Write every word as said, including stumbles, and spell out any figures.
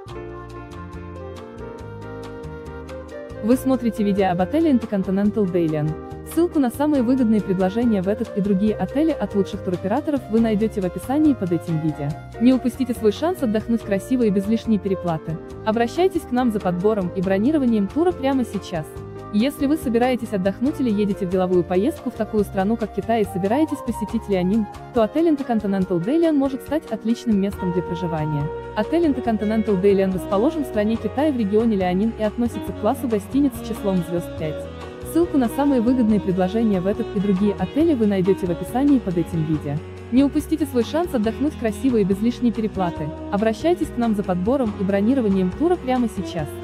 Вы смотрите видео об отеле Intercontinental Dalian. Ссылку на самые выгодные предложения в этот и другие отели от лучших туроператоров вы найдете в описании под этим видео. Не упустите свой шанс отдохнуть красиво и без лишней переплаты. Обращайтесь к нам за подбором и бронированием тура прямо сейчас. Если вы собираетесь отдохнуть или едете в деловую поездку в такую страну, как Китай, и собираетесь посетить Лианин, то отель Intercontinental Dalian может стать отличным местом для проживания. Отель Intercontinental Dalian расположен в стране Китай в регионе Лианин и относится к классу гостиниц с числом звезд пять. Ссылку на самые выгодные предложения в этот и другие отели вы найдете в описании под этим видео. Не упустите свой шанс отдохнуть красиво и без лишней переплаты. Обращайтесь к нам за подбором и бронированием тура прямо сейчас.